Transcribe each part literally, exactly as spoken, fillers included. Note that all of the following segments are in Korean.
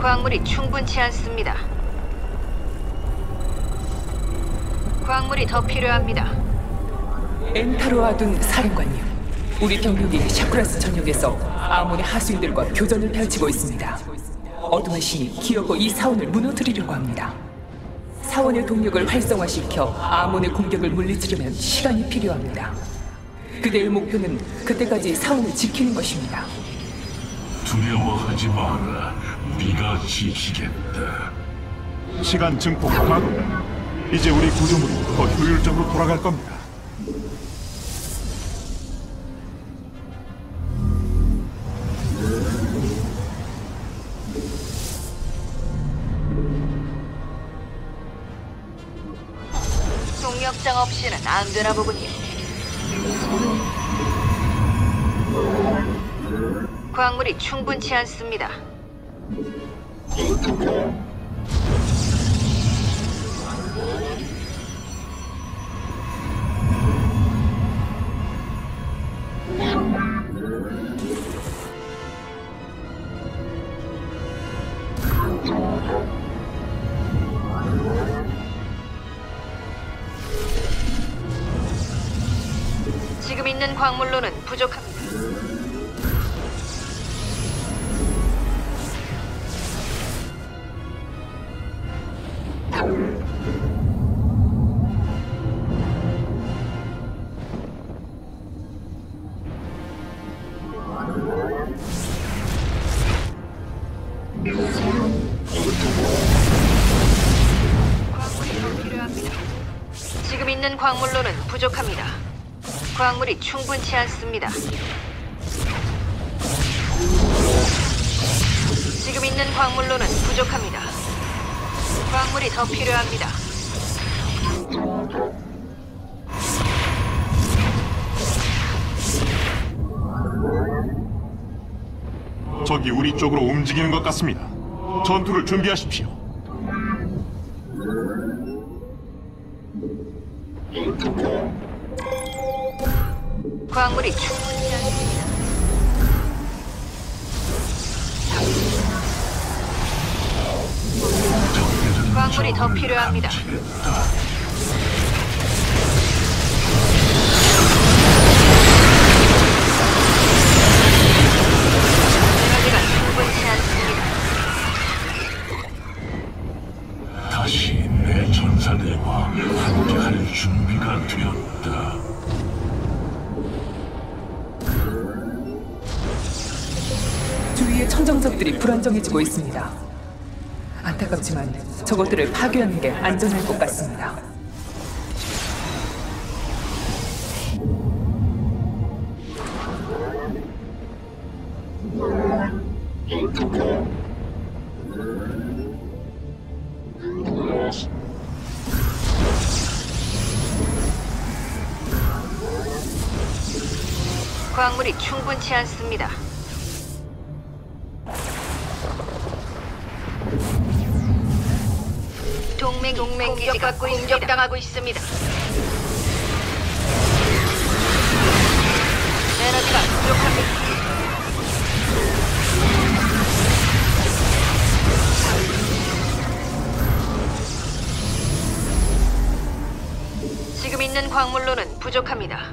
광물이 충분치 않습니다. 광물이 더 필요합니다. 엔타로아둔 사령관님, 우리 병력이 샤쿠라스 전역에서 아몬의 하수인들과 교전을 펼치고 있습니다. 어둠의 신이 기어코 이 사원을 무너뜨리려고 합니다. 사원의 동력을 활성화시켜 아몬의 공격을 물리치려면 시간이 필요합니다. 그대의 목표는 그때까지 사원을 지키는 것입니다. 두려워하지 마라. 네가 지키겠다. 시간 증폭 가동. 이제 우리 구조물이 더 효율적으로 돌아갈 겁니다. 동력장 없이는 안 되나 보군요. 광물이 충분치 않습니다. 지금 있는 광물로는 부족합니다. 광물이 더 필요합니다. 지금 있는 광물로는 부족합니다. 광물이 충분치 않습니다. 지금 있는 광물로는 부족합니다. 광물이 더 필요합니다. 적이 우리 쪽으로 움직이는 것 같습니다. 전투를 준비하십시오. 광물이 충분치 않습니다. 광물이 더 필요합니다. 에너지가 충분치 않습니다. 다시 내 전사들과 함께할 준비가 되었다. 주위의 청정적들이 불안정해지고 있습니다. 안타깝지만 저것들을 파괴하는 게 안전할 것 같습니다. 광물이 충분치 않습니다. 동맹 동맹 기지가 공격당하고 있습니다. 에너지가 부족합니다. 지금 있는 광물로는 부족합니다.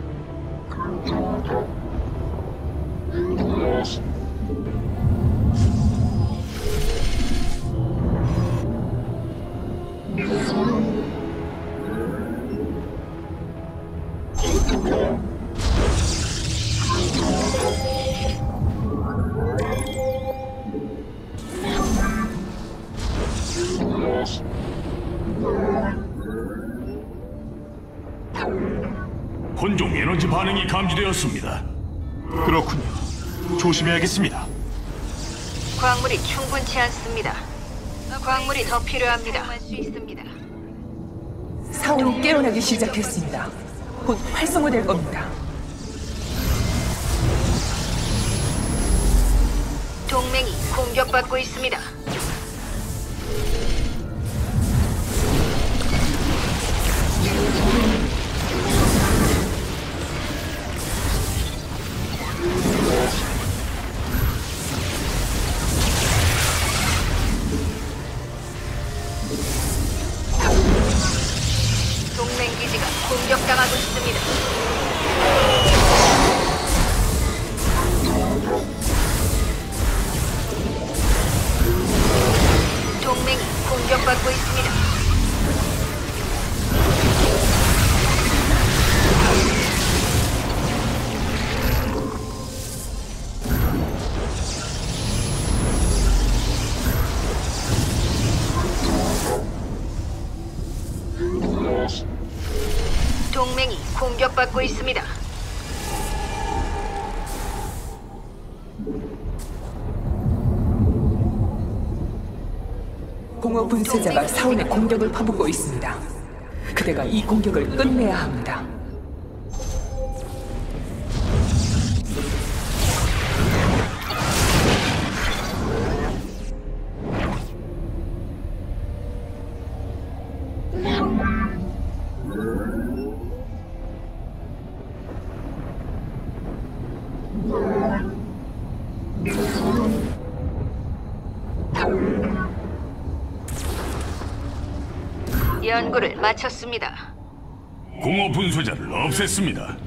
혼종 에너지 반응이 감지되었습니다. 그렇군요. 조심해야겠습니다. 광물이 충분치 않습니다. 광물이 더 필요합니다. 사원이 깨어나기 시작했습니다. 곧 활성화될 겁니다. 동맹이 공격받고 있습니다. 공격당하고 있습니다. 동맹이 공격받고 있습니다. 동맹이 공격받고 있습니다. 공허 분쇄자가 사원의 공격을 퍼붓고 있습니다. 그대가 이 공격을 끝내야 합니다. 연구를 마쳤습니다. 공허 분쇄자를 없앴습니다.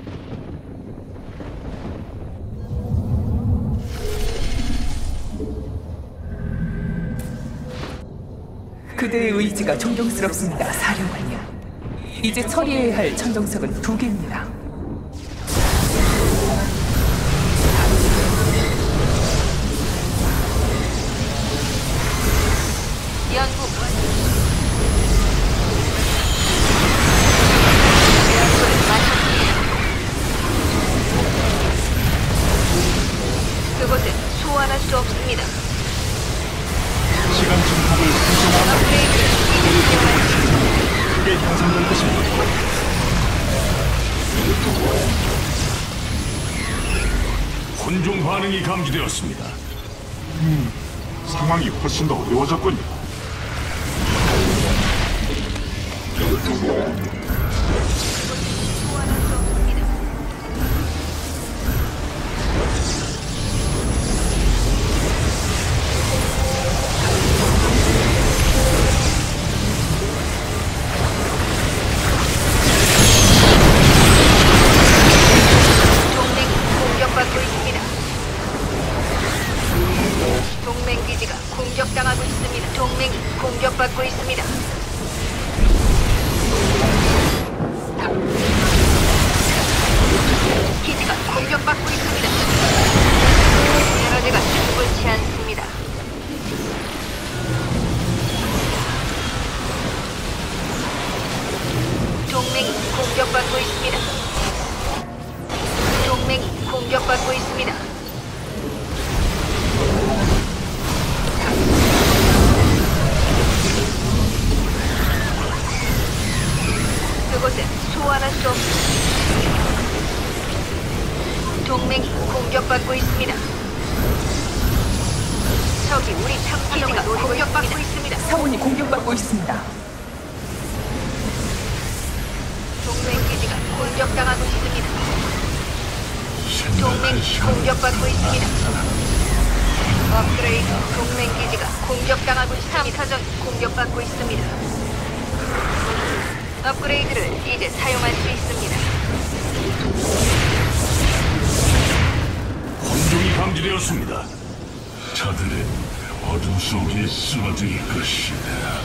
그대의 의지가 존경스럽습니다, 사령관님. 이제 처리해야 할 천정석은 두 개입니다. 연구 연구를 마쳤습니다. 그곳은 소환할 수 없습니다. 시간 증폭을 활성화하면 업그레이드를 이제 사용할 크게 향상될 것입니다. 혼종 반응이 감지되었습니다. 상황이 훨씬 더 어려워졌군요. 소환할 수 없습니다. 동맹이 공격받고 있습니다. 동맹 기지가 공격당하고 있습니다. 동맹이 공격받고 있습니다. 기지가 공격받고 있습니다. 에너지가 충분치 않습니다. 동맹이 공격받고 있습니다. 동맹이 공격받고 있습니다. 그곳에 소환할 수 없습니다. 동맹이 공격받고 있습니다. 저기 우리 탐사기지가 공격받고 있습니다. 사원이 공격받고 있습니다. 동맹 기지가 공격당하고 있습니다. 동맹이 생각할 공격받고 시간이 있습니다. 많다. 업그레이드 동맹 기지가 공격당하고 있습니다. 탐사전 공격받고 있습니다. 업그레이드를 이제 사용할 수 있습니다. 혼종이 감지되었습니다. 저들은 어둠 속에 쓰러질 것이다.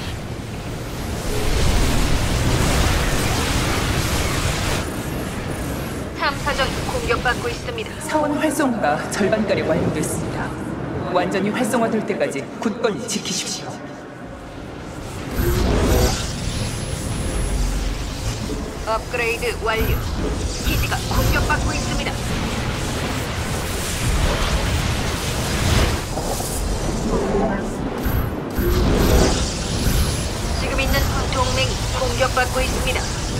탐사전 공격받고 있습니다. 사원 활성화가 절반가량 완료됐습니다. 완전히 활성화될 때까지 굳건히 지키십시오. 업그레이드 완료. 기지가 공격받고 있습니다. 지금 있는 동맹이 공격받고 있습니다.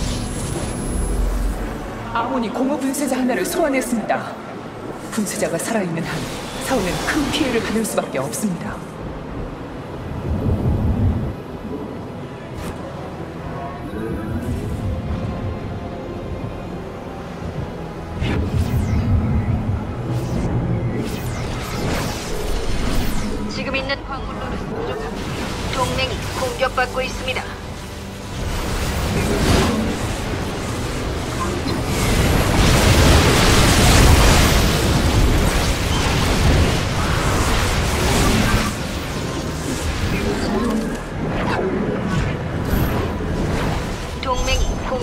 아몬이 공허 분쇄자 하나를 소환했습니다. 분쇄자가 살아있는 한 사원은 큰 피해를 받을 수밖에 없습니다. 지금 있는 광물로는 부족합니다. 동맹이 공격받고 있습니다.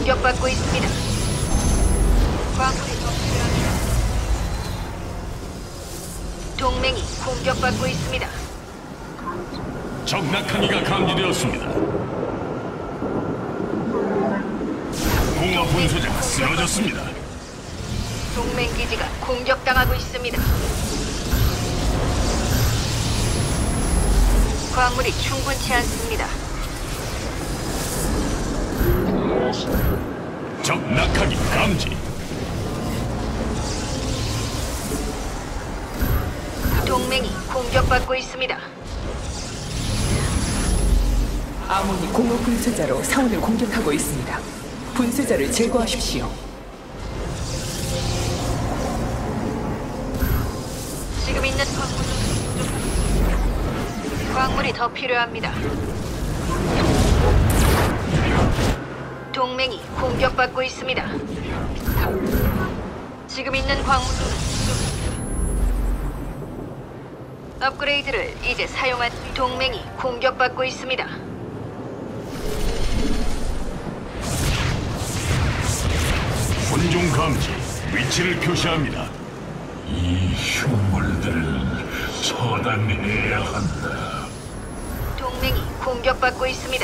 공격받고 있습니다. 광물이 더 필요합니다. 동맹이 공격받고 있습니다. 적 낙하기가 감지되었습니다. 공허 분쇄자가 쓰러졌습니다. 동맹 기지가 공격당하고 있습니다. 광물이 충분치 않습니다. 적 낙하기 감지. 동맹이 공격받고 있습니다. 아몬이 공허 분쇄자로 사원을 공격하고 있습니다. 분쇄자를 제거하십시오. 지금 있는 광물 광물이 더 필요합니다. 동맹이 공격받고 있습니다. 지금 있는 광물 업그레이드를 이제 사용한 동맹이 공격받고 있습니다. 혼종 감지. 위치를 표시합니다. 이 흉물들을 처단해야 한다. 동맹이 공격받고 있습니다.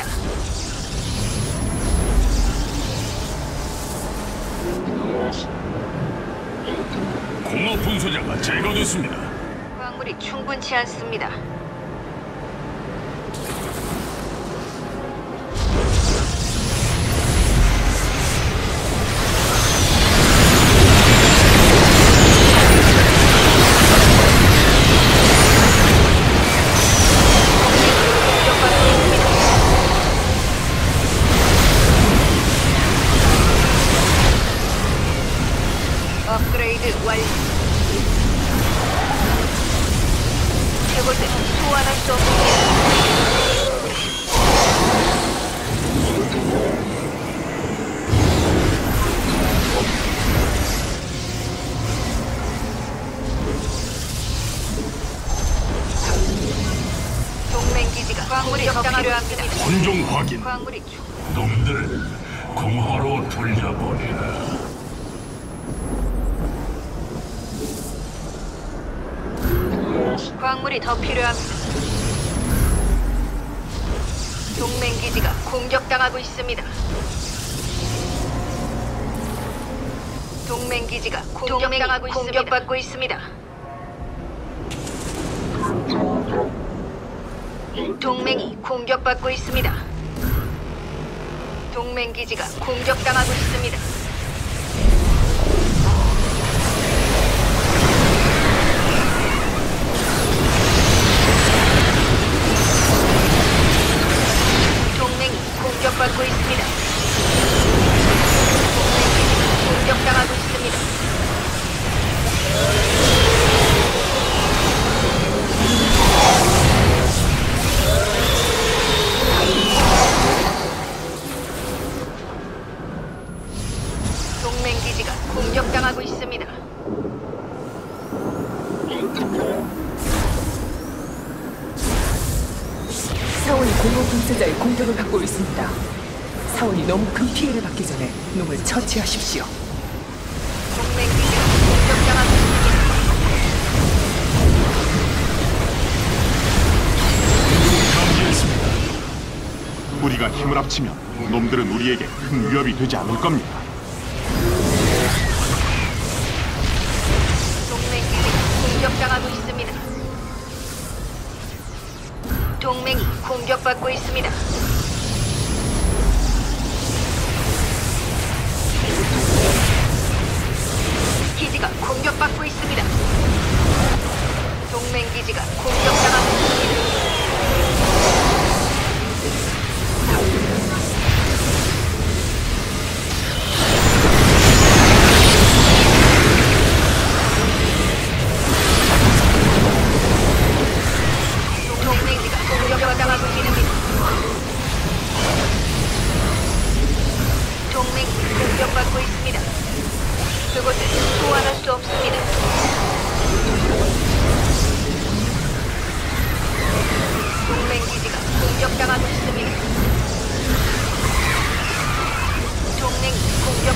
공허 분쇄자가 제거됐습니다. 광물이 충분치 않습니다. 업그레이드 완료. 그곳에 소환할 수 없습니다. 동맹 기지가 광물이 더 필요합니다. 혼종 확인. 광물이 충 놈들을 공허로 돌려보내라. 광물이 더 필요합니다. 동맹 기지가 공격당하고 있습니다. 동맹 기지가 공격당하고 있습니다. 공격받고 있습니다. 동맹이 공격받고 있습니다. 동맹 기지가 공격당하고 있습니다. 동맹이 공격받고 있습니다. 동맹 기지가 공격당하고 있습니다. 동맹 기지가 공격당하고 있습니다. 사원이 공허 분쇄자의 공격을 받고 있습니다. 사원이 너무 큰 피해를 받기 전에 놈을 처치하십시오. 동맹 기지가 공격당하고 있습니다. 감지했습니다. 우리가 힘을 합치면 놈들은 우리에게 큰 위협이 되지 않을 겁니다. 동맹 기지가 공격당하고 있습니다. 동맹이 공격받고 있습니다. 기지가 공격받고 있습니다. 동맹 기지가 공격당하고 있습니다. 동맹 기지가 공격당하고 있습니다.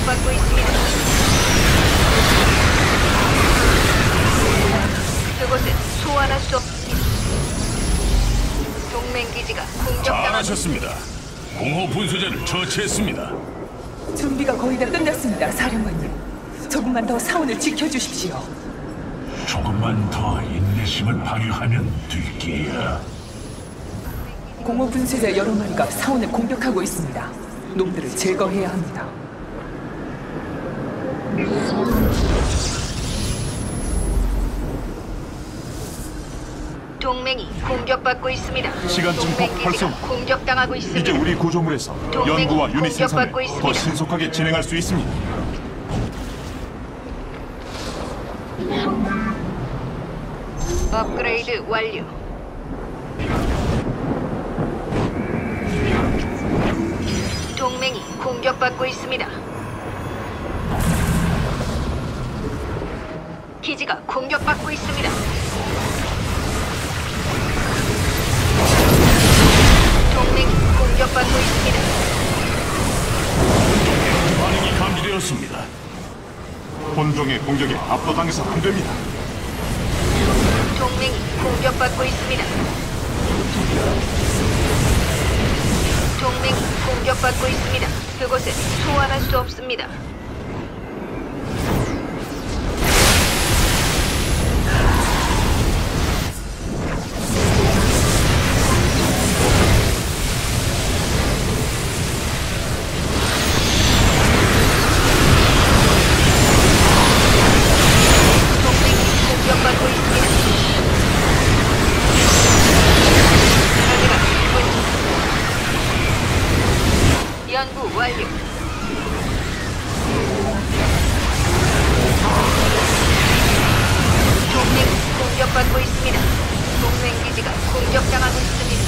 공격받고 있습니다. 그곳은 소환할 수 없습니다. 동맹 기지가 공격당하고 잘하셨습니다. 공허 분쇄자를 처치했습니다. 준비가 거의 다 끝났습니다, 사령관님. 조금만 더 사원을 지켜주십시오. 조금만 더 인내심을 발휘하면 될 게야. 공허 분쇄자 여러 마리가 사원을 공격하고 있습니다. 놈들을 제거해야 합니다. 동맹이 공격받고 있습니다. 시간 증폭 동맹 기지가 활성화. 공격당하고 있습니다. 이제 우리 구조물에서 동맹이 연구와 유닛 생산을 공격받고 있습니다. 더 신속하게 진행할 수 있습니다. 업그레이드 완료. 동맹이 공격받고 있습니다. 기지가 공격받고 있습니다. 동맹이 공격받고 있습니다. 반응이 감지되었습니다. 본종의 공격에 압도당해서 안 됩니다. 동맹이 공격받고 있습니다. 동맹이 공격받고 있습니다. 그곳을 소환할 수 없습니다. 동맹이 공격받고 있습니다. 가지가 연구 완료. 동맹이 공격받고 있습니다. 동맹 기지가 공격당하고 있습니다.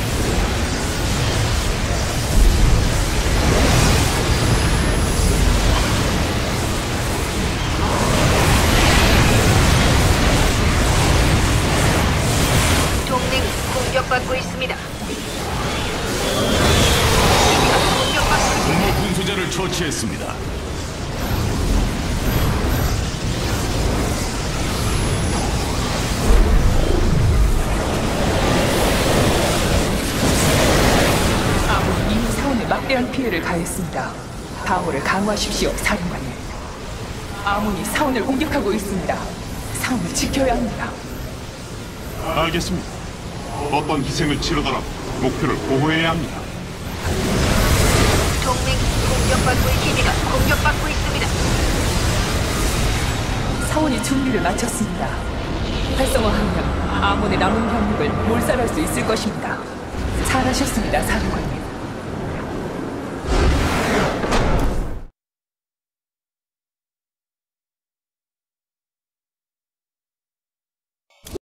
동맹이 공격받고 있습니다. 기지가 공격받고 있습니다. 공허 분쇄자를 처치했습니다. 아몬이 이미 사원에 막대한 피해를 가했습니다. 방어를 강화하십시오, 사령관님. 아몬이 사원을 공격하고 있습니다. 사원을 지켜야 합니다. 알겠습니다. 어떤 희생을 치르더라도 목표를 보호해야 합니다. 동맹이 공격받고 있- 기지가 공격받고 있습니다. 사원이 준비를 마쳤습니다. 활성화하면 아몬의 남은 병력을 몰살할 수 있을 것입니다. 잘하셨습니다, 사령관님.